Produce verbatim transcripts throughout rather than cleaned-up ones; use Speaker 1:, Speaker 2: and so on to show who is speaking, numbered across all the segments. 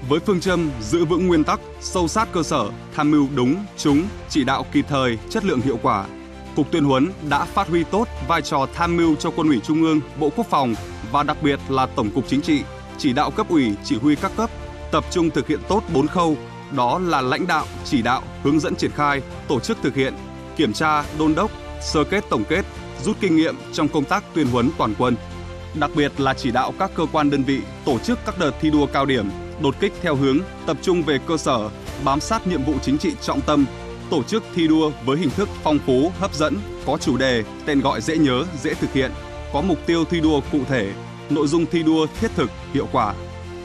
Speaker 1: Với phương châm giữ vững nguyên tắc, sâu sát cơ sở, tham mưu đúng, trúng, chỉ đạo kịp thời, chất lượng hiệu quả, Cục Tuyên huấn đã phát huy tốt vai trò tham mưu cho Quân ủy Trung ương, Bộ Quốc phòng và đặc biệt là Tổng cục Chính trị, chỉ đạo cấp ủy, chỉ huy các cấp tập trung thực hiện tốt bốn khâu, đó là lãnh đạo, chỉ đạo, hướng dẫn triển khai, tổ chức thực hiện, kiểm tra, đôn đốc, sơ kết tổng kết, rút kinh nghiệm trong công tác tuyên huấn toàn quân. Đặc biệt là chỉ đạo các cơ quan đơn vị tổ chức các đợt thi đua cao điểm, đột kích theo hướng tập trung về cơ sở, bám sát nhiệm vụ chính trị trọng tâm, tổ chức thi đua với hình thức phong phú, hấp dẫn, có chủ đề, tên gọi dễ nhớ, dễ thực hiện, có mục tiêu thi đua cụ thể, nội dung thi đua thiết thực, hiệu quả.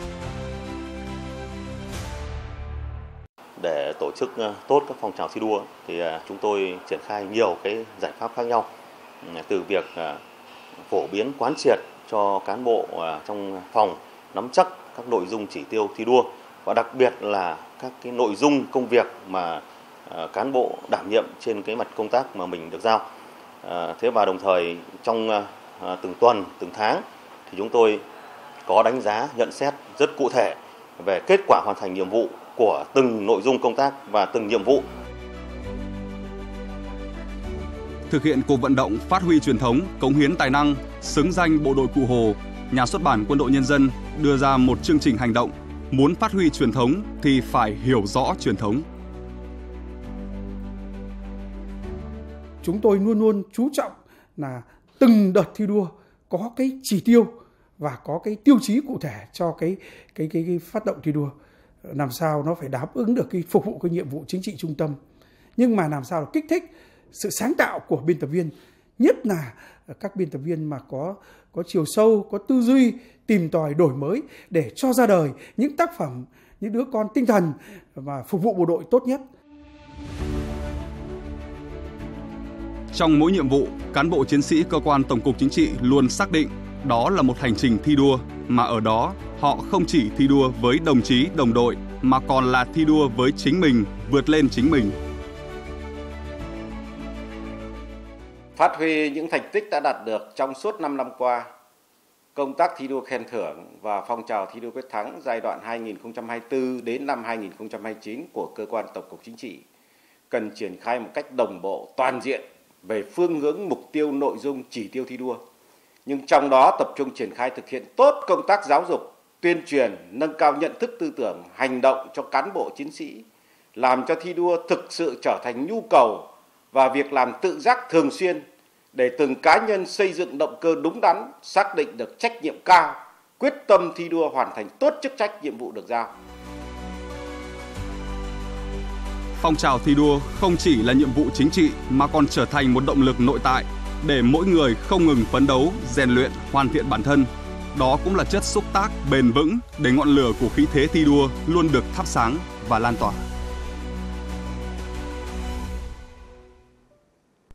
Speaker 2: Để tổ chức tốt các phong trào thi đua thì chúng tôi triển khai nhiều cái giải pháp khác nhau, từ việc phổ biến quán triệt cho cán bộ trong phòng nắm chắc các nội dung chỉ tiêu thi đua và đặc biệt là các cái nội dung công việc mà cán bộ đảm nhiệm trên cái mặt công tác mà mình được giao. Thế và đồng thời trong từng tuần, từng tháng thì chúng tôi có đánh giá, nhận xét rất cụ thể về kết quả hoàn thành nhiệm vụ của từng nội dung công tác và từng nhiệm vụ.
Speaker 1: Thực hiện cuộc vận động phát huy truyền thống, cống hiến tài năng, xứng danh bộ đội Cụ Hồ, Nhà xuất bản Quân đội Nhân dân đưa ra một chương trình hành động. Muốn phát huy truyền thống thì phải hiểu rõ truyền thống.
Speaker 3: Chúng tôi luôn luôn chú trọng là từng đợt thi đua có cái chỉ tiêu và có cái tiêu chí cụ thể cho cái cái cái, cái phát động thi đua, làm sao nó phải đáp ứng được cái phục vụ cái nhiệm vụ chính trị trung tâm, nhưng mà làm sao kích thích sự sáng tạo của biên tập viên, nhất là các biên tập viên mà có có chiều sâu, có tư duy, tìm tòi đổi mới để cho ra đời những tác phẩm, những đứa con tinh thần và phục vụ bộ đội tốt nhất.
Speaker 1: Trong mỗi nhiệm vụ, cán bộ chiến sĩ cơ quan Tổng cục Chính trị luôn xác định đó là một hành trình thi đua, mà ở đó họ không chỉ thi đua với đồng chí, đồng đội mà còn là thi đua với chính mình, vượt lên chính mình.
Speaker 4: Phát huy những thành tích đã đạt được trong suốt năm năm qua, công tác thi đua khen thưởng và phong trào thi đua quyết thắng giai đoạn hai nghìn không trăm hai mươi tư đến năm hai nghìn không trăm hai mươi chín của cơ quan Tổng cục Chính trị cần triển khai một cách đồng bộ, toàn diện về phương hướng, mục tiêu, nội dung, chỉ tiêu thi đua. Nhưng trong đó tập trung triển khai thực hiện tốt công tác giáo dục, tuyên truyền, nâng cao nhận thức tư tưởng, hành động cho cán bộ chiến sĩ, làm cho thi đua thực sự trở thành nhu cầu và việc làm tự giác thường xuyên để từng cá nhân xây dựng động cơ đúng đắn, xác định được trách nhiệm cao, quyết tâm thi đua hoàn thành tốt chức trách nhiệm vụ được giao.
Speaker 1: Phong trào thi đua không chỉ là nhiệm vụ chính trị mà còn trở thành một động lực nội tại để mỗi người không ngừng phấn đấu, rèn luyện, hoàn thiện bản thân. Đó cũng là chất xúc tác bền vững để ngọn lửa của khí thế thi đua luôn được thắp sáng và lan tỏa.